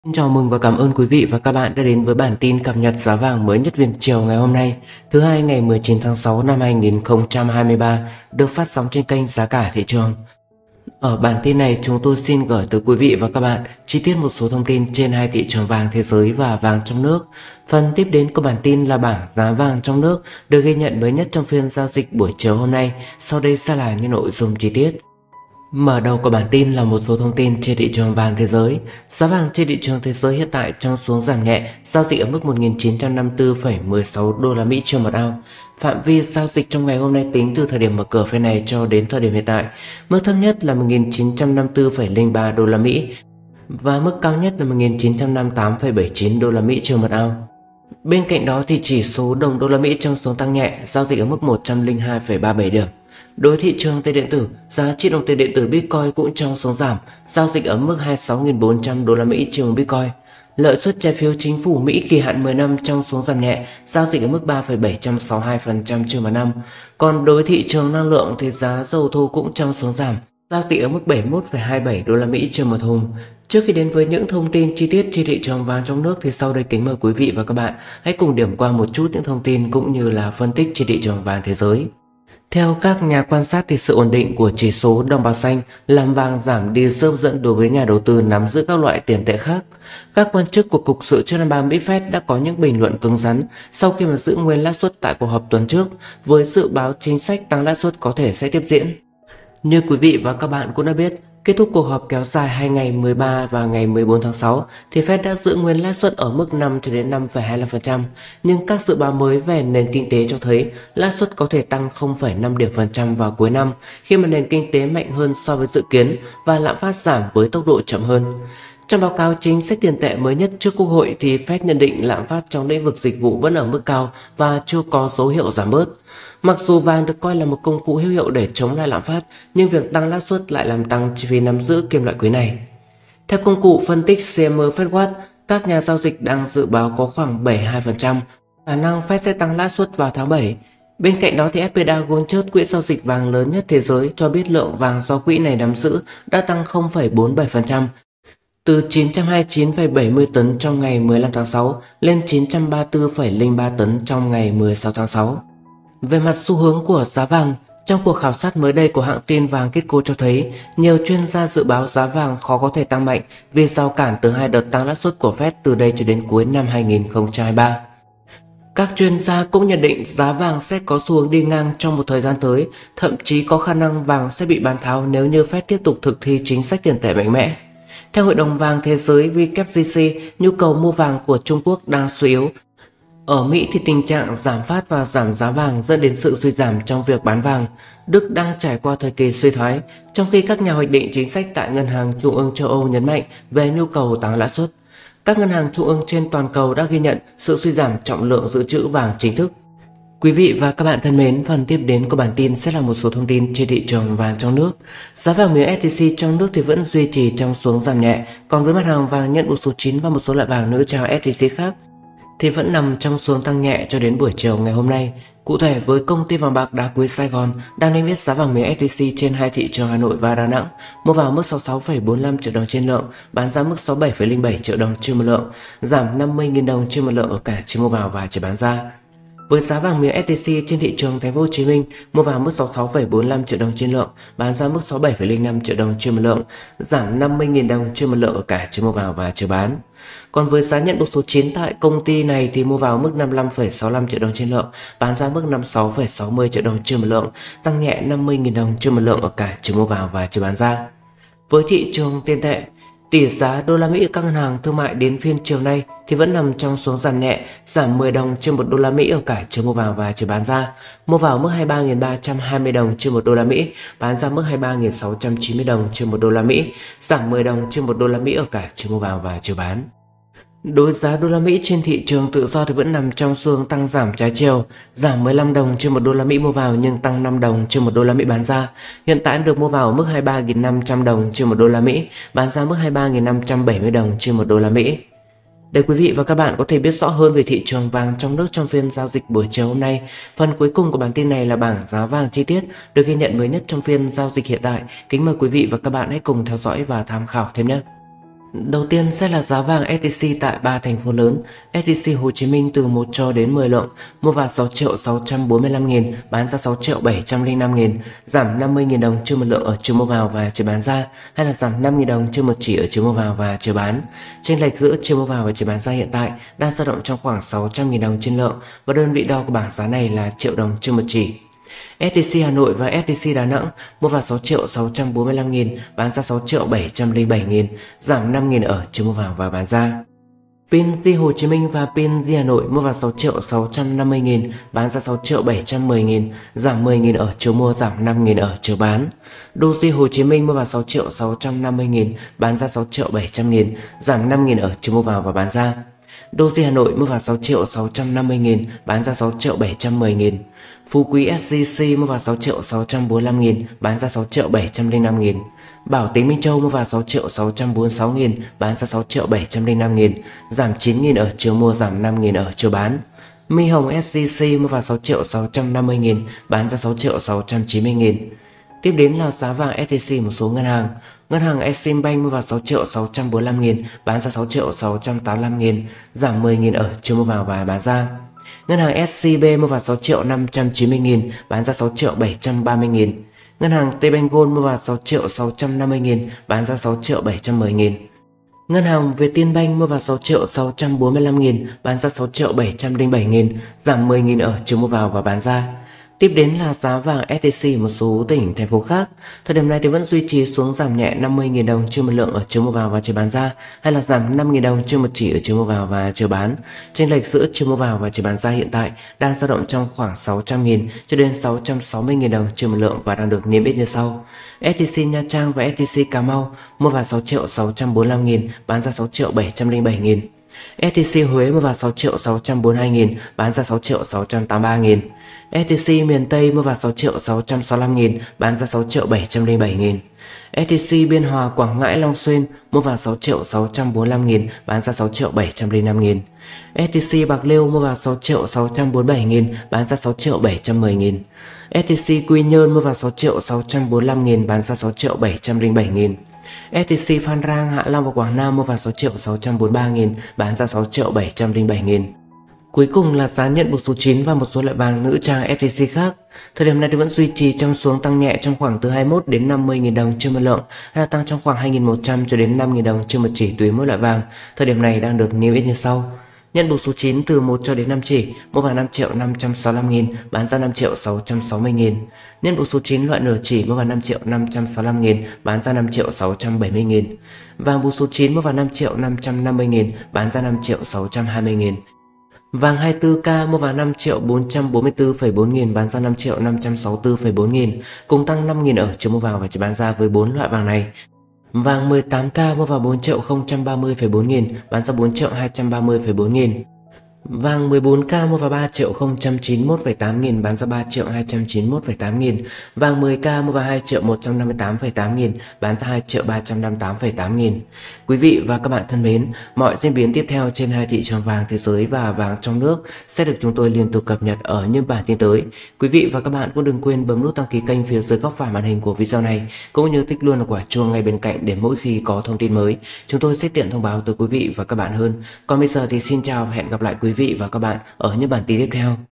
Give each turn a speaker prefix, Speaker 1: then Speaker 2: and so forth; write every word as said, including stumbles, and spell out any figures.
Speaker 1: Xin chào mừng và cảm ơn quý vị và các bạn đã đến với bản tin cập nhật giá vàng mới nhất Việt chiều ngày hôm nay, thứ hai ngày mười chín tháng sáu năm hai nghìn không trăm hai mươi ba, được phát sóng trên kênh Giá cả thị trường. Ở bản tin này, chúng tôi xin gửi tới quý vị và các bạn chi tiết một số thông tin trên hai thị trường vàng thế giới và vàng trong nước. Phần tiếp đến của bản tin là bảng giá vàng trong nước được ghi nhận mới nhất trong phiên giao dịch buổi chiều hôm nay. Sau đây sẽ là những nội dung chi tiết. Mở đầu của bản tin là một số thông tin trên thị trường vàng thế giới. Giá vàng trên thị trường thế giới hiện tại trong xuống giảm nhẹ, giao dịch ở mức một nghìn chín trăm năm mươi tư phẩy mười sáu đô la Mỹ trên một ounce. Phạm vi giao dịch trong ngày hôm nay tính từ thời điểm mở cửa phiên này cho đến thời điểm hiện tại, mức thấp nhất là một nghìn chín trăm năm mươi tư phẩy không ba đô la Mỹ và mức cao nhất là một nghìn chín trăm năm mươi tám phẩy bảy chín đô la Mỹ trên một ounce. Bên cạnh đó thì chỉ số đồng đô la Mỹ trong xuống tăng nhẹ, giao dịch ở mức một trăm lẻ hai phẩy ba mươi bảy điểm. Đối thị trường tiền điện tử, giá trị đồng tiền điện tử Bitcoin cũng trong xuống giảm, giao dịch ở mức hai mươi sáu nghìn bốn trăm đô la Mỹ trên một Bitcoin. Lợi suất trái phiếu chính phủ Mỹ kỳ hạn mười năm trong xuống giảm nhẹ, giao dịch ở mức ba phẩy bảy trăm sáu mươi hai phần trăm trên một năm. Còn đối thị trường năng lượng thì giá dầu thô cũng trong xuống giảm, giao dịch ở mức bảy mươi mốt phẩy hai mươi bảy đô la Mỹ trên một thùng. Trước khi đến với những thông tin chi tiết trên thị trường vàng trong nước thì sau đây kính mời quý vị và các bạn hãy cùng điểm qua một chút những thông tin cũng như là phân tích trên thị trường vàng thế giới. Theo các nhà quan sát thì sự ổn định của chỉ số đồng bạc xanh làm vàng giảm đi sức hấp dẫn đối với nhà đầu tư nắm giữ các loại tiền tệ khác. Các quan chức của Cục Dự trữ Liên bang Mỹ Fed đã có những bình luận cứng rắn sau khi mà giữ nguyên lãi suất tại cuộc họp tuần trước, với dự báo chính sách tăng lãi suất có thể sẽ tiếp diễn. Như quý vị và các bạn cũng đã biết, kết thúc cuộc họp kéo dài hai ngày mười ba và ngày mười bốn tháng sáu thì Fed đã giữ nguyên lãi suất ở mức năm cho đến năm phẩy hai mươi lăm phần trăm, nhưng các dự báo mới về nền kinh tế cho thấy lãi suất có thể tăng không phẩy năm điểm phần trăm vào cuối năm khi mà nền kinh tế mạnh hơn so với dự kiến và lạm phát giảm với tốc độ chậm hơn. Trong báo cáo chính sách tiền tệ mới nhất trước Quốc hội thì Fed nhận định lạm phát trong lĩnh vực dịch vụ vẫn ở mức cao và chưa có dấu hiệu giảm bớt. Mặc dù vàng được coi là một công cụ hữu hiệu để chống lại lạm phát, nhưng việc tăng lãi suất lại làm tăng chi phí nắm giữ kim loại quý này. Theo công cụ phân tích xê em e FedWatch, các nhà giao dịch đang dự báo có khoảng bảy mươi hai phần trăm khả năng Fed sẽ tăng lãi suất vào tháng bảy. Bên cạnh đó thì ép pê đê Gold, quỹ giao dịch vàng lớn nhất thế giới, cho biết lượng vàng do quỹ này nắm giữ đã tăng không phẩy bốn mươi bảy phần trăm. Từ chín trăm hai mươi chín phẩy bảy mươi tấn trong ngày mười lăm tháng sáu lên chín trăm ba mươi tư phẩy không ba tấn trong ngày mười sáu tháng sáu. Về mặt xu hướng của giá vàng, trong cuộc khảo sát mới đây của hãng tin vàng Kitco cho thấy nhiều chuyên gia dự báo giá vàng khó có thể tăng mạnh vì rào cản từ hai đợt tăng lãi suất của Fed từ đây cho đến cuối năm hai nghìn không trăm hai mươi ba. Các chuyên gia cũng nhận định giá vàng sẽ có xu hướng đi ngang trong một thời gian tới, thậm chí có khả năng vàng sẽ bị bán tháo nếu như Fed tiếp tục thực thi chính sách tiền tệ mạnh mẽ. Theo Hội đồng vàng thế giới W K G C, nhu cầu mua vàng của Trung Quốc đang suy yếu. Ở Mỹ thì tình trạng giảm phát và giảm giá vàng dẫn đến sự suy giảm trong việc bán vàng. Đức đang trải qua thời kỳ suy thoái, trong khi các nhà hoạch định chính sách tại Ngân hàng Trung ương châu Âu nhấn mạnh về nhu cầu tăng lãi suất. Các ngân hàng trung ương trên toàn cầu đã ghi nhận sự suy giảm trọng lượng dự trữ vàng chính thức. Quý vị và các bạn thân mến, phần tiếp đến của bản tin sẽ là một số thông tin trên thị trường vàng trong nước. Giá vàng miếng ét gi xê trong nước thì vẫn duy trì trong xuống giảm nhẹ, còn với mặt hàng vàng nhận buộc số chín và một số loại vàng nữ chào ét gi xê khác thì vẫn nằm trong xuống tăng nhẹ cho đến buổi chiều ngày hôm nay. Cụ thể với công ty vàng bạc đá quý Sài Gòn đang niêm yết giá vàng miếng ét gi xê trên hai thị trường Hà Nội và Đà Nẵng, mua vào mức sáu mươi sáu phẩy bốn mươi lăm triệu đồng trên lượng, bán ra mức sáu mươi bảy phẩy không bảy triệu đồng trên một lượng, giảm năm mươi nghìn đồng trên một lượng ở cả chiều mua vào và chiều bán ra. Với giá vàng miếng ét gi xê trên thị trường Thành phố Hồ Chí Minh, mua vào mức sáu mươi sáu phẩy bốn mươi lăm triệu đồng trên lượng, bán ra mức sáu mươi bảy phẩy không năm triệu đồng trên một lượng, giảm năm mươi nghìn đồng trên một lượng ở cả chiều mua vào và chiều bán. Còn với giá nhận buộc số chín tại công ty này thì mua vào mức năm mươi lăm phẩy sáu mươi lăm triệu đồng trên lượng, bán ra mức năm mươi sáu phẩy sáu mươi triệu đồng trên một lượng, tăng nhẹ năm mươi nghìn đồng trên một lượng ở cả chiều mua vào và chiều bán ra. Với thị trường tiền tệ, tỷ giá đô la Mỹ ở các ngân hàng thương mại đến phiên chiều nay thì vẫn nằm trong xuống giảm nhẹ, giảm mười đồng trên một đô la Mỹ ở cả chiều mua vào và chiều bán ra. Mua vào mức hai mươi ba nghìn ba trăm hai mươi đồng trên một đô la Mỹ, bán ra mức hai mươi ba nghìn sáu trăm chín mươi đồng trên một đô la Mỹ, giảm mười đồng trên một đô la Mỹ ở cả chiều mua vào và chiều bán. Đối giá đô la Mỹ trên thị trường tự do thì vẫn nằm trong xu hướng tăng giảm trái chiều, giảm mười lăm đồng trên một đô la Mỹ mua vào nhưng tăng năm đồng trên một đô la Mỹ bán ra. Hiện tại được mua vào ở mức hai mươi ba nghìn năm trăm đồng trên một đô la Mỹ, bán ra mức hai mươi ba nghìn năm trăm bảy mươi đồng trên một đô la Mỹ. Để quý vị và các bạn có thể biết rõ hơn về thị trường vàng trong nước trong phiên giao dịch buổi chiều hôm nay, phần cuối cùng của bản tin này là bảng giá vàng chi tiết được ghi nhận mới nhất trong phiên giao dịch hiện tại. Kính mời quý vị và các bạn hãy cùng theo dõi và tham khảo thêm nhé. Đầu tiên sẽ là giá vàng ét tê xê tại ba thành phố lớn. ét tê xê Hồ Chí Minh từ một cho đến mười lượng, mua vào sáu triệu sáu trăm bốn mươi lăm nghìn, bán ra sáu triệu bảy trăm lẻ năm nghìn, giảm năm mươi nghìn đồng trên một lượng ở chiều mua vào và chiều bán ra, hay là giảm năm nghìn đồng trên một chỉ ở chiều mua vào và chiều bán. Chênh lệch giữa chiều mua vào và chiều bán ra hiện tại đang dao động trong khoảng sáu trăm nghìn đồng trên lượng và đơn vị đo của bảng giá này là triệu đồng trên một chỉ. ét tê xê Hà Nội và ét tê xê Đà Nẵng mua vào sáu triệu sáu trăm bốn mươi lăm nghìn, bán ra sáu triệu bảy trăm lẻ bảy nghìn, giảm năm nghìn ở chiều mua vào và bán ra. pê en giê Hồ Chí Minh và pê en giê Hà Nội mua vào sáu triệu sáu trăm năm mươi nghìn, bán ra sáu triệu bảy trăm mười nghìn, giảm mười nghìn ở chiều mua, giảm năm nghìn ở chiều bán. đê ô giê Hồ Chí Minh mua vào sáu triệu sáu trăm năm mươi nghìn, bán ra sáu triệu bảy trăm nghìn, giảm năm nghìn ở chiều mua vào và bán ra. đê ô giê Hà Nội mua vào sáu triệu sáu trăm năm mươi nghìn, bán ra sáu triệu bảy trăm mười nghìn. Phú Quý ét giê xê mua vào sáu triệu sáu trăm bốn mươi lăm nghìn, bán ra sáu triệu bảy trăm lẻ năm nghìn. Bảo Tín Minh Châu mua vào sáu triệu sáu trăm bốn mươi sáu nghìn, bán ra sáu triệu bảy trăm lẻ năm nghìn, giảm chín nghìn ở chiều mua, giảm năm nghìn ở chiều bán. My Hồng ét giê xê mua vào sáu triệu sáu trăm năm mươi nghìn, bán ra sáu triệu sáu trăm chín mươi nghìn. Tiếp đến là giá vàng ét tê xê một số ngân hàng. Ngân hàng Eximbank mua vào sáu triệu sáu trăm bốn mươi lăm nghìn, bán ra sáu triệu sáu trăm tám mươi lăm nghìn, giảm mười nghìn ở chiều mua vào và bán ra. Ngân hàng ét xê bê mua vào sáu triệu năm trăm chín mươi nghìn, bán ra sáu triệu bảy trăm ba mươi nghìn. Ngân hàng Tbank Gold mua vào sáu triệu sáu trăm năm mươi nghìn, bán ra sáu triệu bảy trăm mười nghìn. Ngân hàng Vietinbank mua vào sáu triệu sáu trăm bốn mươi lăm nghìn, bán ra sáu triệu bảy trăm lẻ bảy nghìn, giảm mười nghìn ở chiều mua vào và bán ra. Tiếp đến là giá vàng ét tê xê một số tỉnh, thành phố khác. Thời điểm này thì vẫn duy trì xuống giảm nhẹ năm mươi nghìn đồng trên một lượng ở chiều mua vào và chiều bán ra, hay là giảm năm nghìn đồng trên một chỉ ở chiều mua vào và chiều bán. Chênh lệch giữa chiều mua vào và chiều bán ra hiện tại đang dao động trong khoảng sáu trăm nghìn cho đến sáu trăm sáu mươi nghìn đồng trên một lượng và đang được niêm yết như sau. ét tê xê Nha Trang và ét tê xê Cà Mau mua vào sáu triệu sáu trăm bốn mươi lăm nghìn, bán ra sáu triệu bảy trăm lẻ bảy nghìn. ét tê xê Huế mua vào sáu triệu sáu trăm bốn mươi hai nghìn, bán ra sáu triệu sáu trăm tám mươi ba nghìn. ét tê xê miền Tây mua vào sáu triệu sáu trăm sáu mươi lăm nghìn, bán ra sáu triệu bảy trăm lẻ bảy nghìn. ét tê xê Biên Hòa, Quảng Ngãi, Long Xuyên mua vào sáu triệu sáu trăm bốn mươi lăm nghìn, bán ra sáu triệu bảy trăm lẻ năm nghìn. ét tê xê Bạc Liêu mua vào sáu triệu sáu trăm bốn mươi bảy nghìn, bán ra sáu triệu bảy trăm mười nghìn. ét tê xê Quy Nhơn mua vào sáu triệu sáu trăm bốn mươi lăm nghìn, bán ra sáu triệu bảy trăm lẻ bảy nghìn. ét tê xê Phan Rang, Hạ Long và Quảng Nam mua vào sáu triệu sáu trăm bốn mươi ba nghìn, bán ra sáu triệu bảy trăm lẻ bảy nghìn. Cuối cùng là giá nhận buộc số chín và một số loại vàng nữ trang ét tê xê khác. Thời điểm này thì vẫn duy trì trong xuống tăng nhẹ trong khoảng từ hai mươi mốt đến năm mươi nghìn đồng trên một lượng, hay là tăng trong khoảng hai nghìn một trăm cho đến năm nghìn đồng trên một chỉ tùy mỗi loại vàng. Thời điểm này đang được niêm yết như sau. Nhận buộc số chín từ một cho đến năm chỉ, mua vào năm triệu năm trăm sáu mươi lăm nghìn, bán ra năm triệu sáu trăm sáu mươi nghìn. Nhận buộc số chín loại nửa chỉ, mua vào năm triệu năm trăm sáu mươi lăm nghìn, bán ra năm triệu sáu trăm bảy mươi nghìn. Vàng buộc số chín mua vào năm triệu năm trăm năm mươi nghìn, bán ra năm triệu sáu trăm hai mươi nghìn. Vàng hai mươi tư ca mua vào năm triệu bốn trăm bốn mươi tư phẩy bốn nghìn, bán ra năm triệu năm trăm sáu mươi tư phẩy bốn nghìn, cùng tăng năm nghìn ở chiều mua vào và chiều bán ra với bốn loại vàng này. Vàng mười tám ca mua vào bốn triệu không trăm ba mươi phẩy bốn nghìn, bán ra bốn triệu hai trăm ba mươi phẩy bốn nghìn. Vàng mười bốn ca mua vào ba triệu không trăm chín mươi mốt phẩy tám nghìn, bán ra ba triệu hai trăm chín mươi mốt phẩy tám nghìn. Vàng mười ca mua vào hai triệu một trăm năm mươi tám phẩy tám nghìn, bán ra hai triệu ba trăm năm mươi tám phẩy tám nghìn. Quý vị và các bạn thân mến, mọi diễn biến tiếp theo trên hai thị trường vàng thế giới và vàng trong nước sẽ được chúng tôi liên tục cập nhật ở những bản tin tới. Quý vị và các bạn cũng đừng quên bấm nút đăng ký kênh phía dưới góc phải màn hình của video này, cũng như tích luôn là quả chuông ngay bên cạnh để mỗi khi có thông tin mới, chúng tôi sẽ tiện thông báo tới quý vị và các bạn hơn. Còn bây giờ thì xin chào và hẹn gặp lại quý vị và các bạn ở những bản tin tiếp theo.